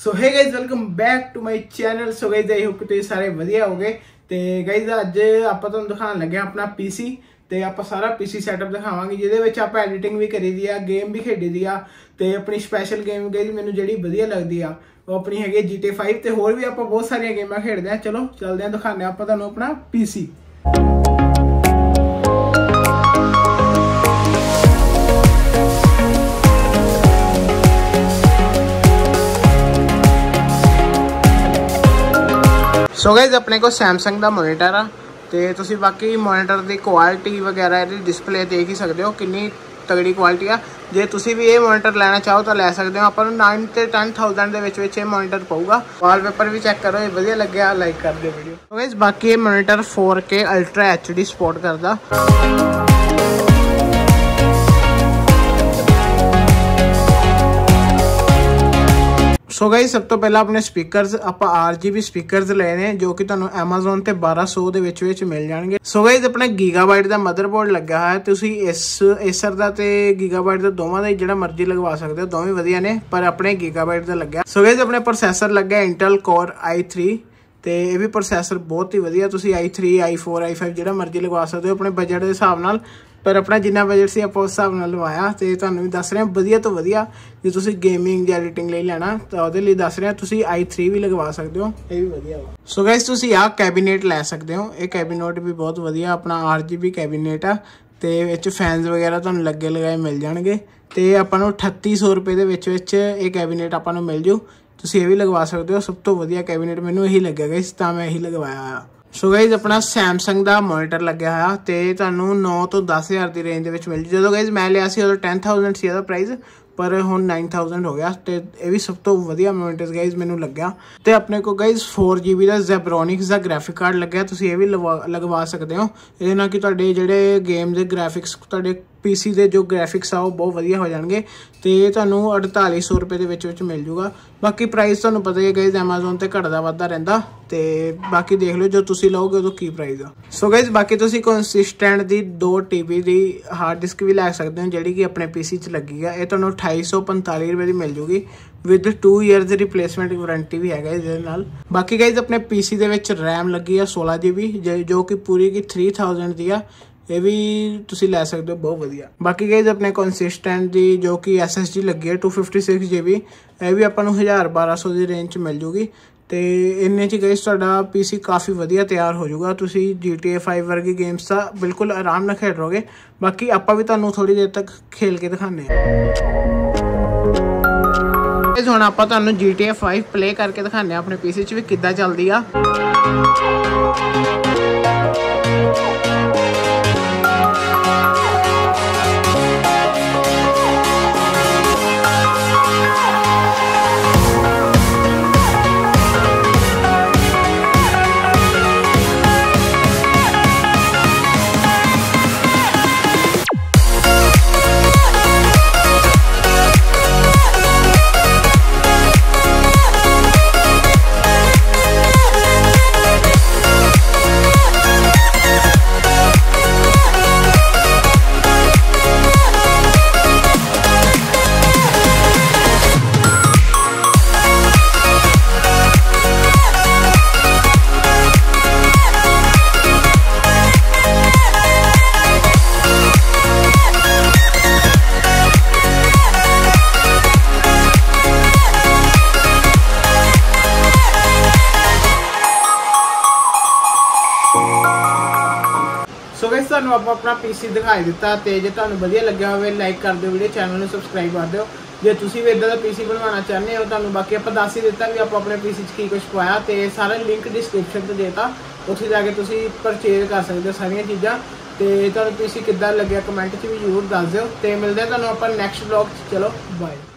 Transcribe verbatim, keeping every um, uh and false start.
So hey guys welcome back to my channel. So guys I hope कि तुसीं सारे वधिया हो गए। तो गाइज अज आपां तुहानूं दिखाउण लगे अपना पीसी। तो आपां सारा पीसी सैटअप दिखावांगे जिहदे विच आपां एडिटिंग भी करी दी आ, गेम भी खेडी दी आ। ते अपनी स्पैशल गेम गाइज मैनूं जिहड़ी वधिया लगदी आ वो अपनी हैगी जी टी ए फाइव। ते होर भी आपां बहुत सारियां गेमां खेडदे आ। चलो चलदे आ, दिखाने आपां तुहानूं अपना पीसी। सो गाइज अपने को सैमसंग का मोनीटर आ। तो तुसीं बाकी मोनीटर की क्वालिटी वगैरह इहदी डिस्पले देख ही सकते हो कितनी तगड़ी क्वालिटी आ। जे तुसीं भी ये मोनीटर लेना चाहो तो लै सकते हो। आपां नूं नाइन ते टेन थाउजेंड के विच विच ये मोनीटर पऊगा। वॉलपेपर भी चैक करो, ये वधिया लग्गिया, लाइक कर दिओ वीडियो। सो गाइज बाकी ये monitor four K ultra H D support करदा। सो गाइज सब तो पहला अपने स्पीकर्स आप आर जी बी स्पीकर्स ले ने जो कि तुहानूं एमेजोन ते बारह सौ दे विच विच मिल जाणगे। सो गाइज अपने गीगाबाइट दा मदरबोर्ड लग्या है। तुसीं इस एसर दा ते गीगाबाइट दा दोवां दा जिहड़ा मर्जी लगवा सकते हो, दोवें वधिया ने, पर अपने गीगाबाइट दा लग्या। सो गाइज अपने प्रोसैसर लग्या इंटेल कोर आई थ्री। तो यह भी प्रोसैसर बहुत ही वधिया, तुसीं I three I four I five जिहड़ा मर्जी लगवा सकते हो अपने बजट के हिसाब नाल। पर अपना जिन्ना बजट से आप उस हिसाब नाल लवाया। तो तुहानूं भी दस रहे वधिया तो वधिया। जे तुसीं गेमिंग या एडिटिंग लई लैना तो उहदे लई दस रहे तुसीं आई थ्री भी लगवा सकते हो, ये भी वधिया वा। सो गाइस तुसीं आ कैबिनेट लै सकते हो। ये कैबिनेट भी बहुत वधिया अपना आर जी बी कैबिनेट आ। ते विच फैनस वगैरह तुहानूं लगे लगाए मिल जाणगे। ते आपां नूं अठत्ती सौ रुपए दे विच विच ये कैबिनेट आपां नूं मिल जू। तुसीं ये भी लगवा सकते हो। सब तो वधिया कैबिनेट मैनूं यही लग्गिया गाइस, तां मैं यही लगवाया। सो गाइज अपना सैमसंग का मोनीटर लग्या होया ते तुहानूं नौ तो दस हज़ार की रेंज विच मिल जू। जो गाइज मैं लिया सी उदों टेन थाउजेंड सी प्राइस, पर हुण नाइन थाउजेंड हो गया। तो यह भी सब तो वधिया मोनीटर गाइज मैनूं लग्या। तो अपने को गाइज फोर जी बी का ज़ेब्रोनिक्स का ग्राफिक कार्ड लग्या, तुसीं ये भी लगवा लगवा सकते हो। ये ना कि तुहाडे जिहड़े गेम के ग्राफिक्स तुहाडे पीसी के जो ग्राफिक्स आ वो बहुत वधिया हो जाएंगे। तो ये तुहानूं अड़ताली सौ रुपए के विच विच मिल जूगा। बाकी प्राइस तुहानूं पता ही है गाइज एमेजोन ते घटदा वधदा रहिंदा। तो बाकी देख लो जो तुसीं लओगे उदों की प्राइस आ। सो गाइज बाकी तुसीं कंसिस्टेंट दी दो टी बी की हार्ड डिस्क भी लै सकते हो जिहड़ी कि अपने पीसी च लगी है। ये तुहानूं अठाई सौ पंताली रुपए की मिल जूगी with two years replacement warranty भी है इहदे नाल। बाकी गाइज अपने पीसी दे विच रैम लगी है सोलह जी बी जो कि पूरी की थ्री थाउजेंड दी आ। ये भी तुसीं लै सकते हो, बहुत वधिया। बाकी गाइज अपने कंसिस्टेंट दी जो कि एस एस जी लगी है two fifty six G B, यह भी आपां नूं हज़ार बारह सौ की रेंज मिल जूगी। तो इन्ने च गाइज तुहाडा पीसी काफ़ी वधिया तैयार हो जाऊगा। तुसीं जी टी ए फाइव वर्गी गेम्स का बिल्कुल आराम नाल खेड रहोगे। बाकी आपां भी तुहानूं थोड़ी देर तक खेल के दिखाने हुण आपां तुहानूं G T A five play करके दिखाने अपने पीसी च भी किद्दां चलदी आ। सो गाइस तुहानूं आपां अपना पीसी दिखाई दिता। तो जे तुहानूं वधिया लग्गिया होवे लाइक कर दिओ वीडियो, चैनल नूं सबसक्राइब कर दिओ। जे तुसीं भी इदां दा पीसी बनवाना चाहते हो तुहानूं बाकी आपां दस ही दिता भी आपां अपने पीसी च की कुछ पाया। तो सारा लिंक डिस्क्रिप्शन ते देता, उत्थे जाके तुसीं परचेज कर सकते हो सारियां चीज़ां। तो तुहानूं पीसी किद्दां लग्गिया कमेंट च भी जरूर दस दिओ। तो मिलदे तुहानूं आपां नैक्सट व्लॉग च। चलो बाय।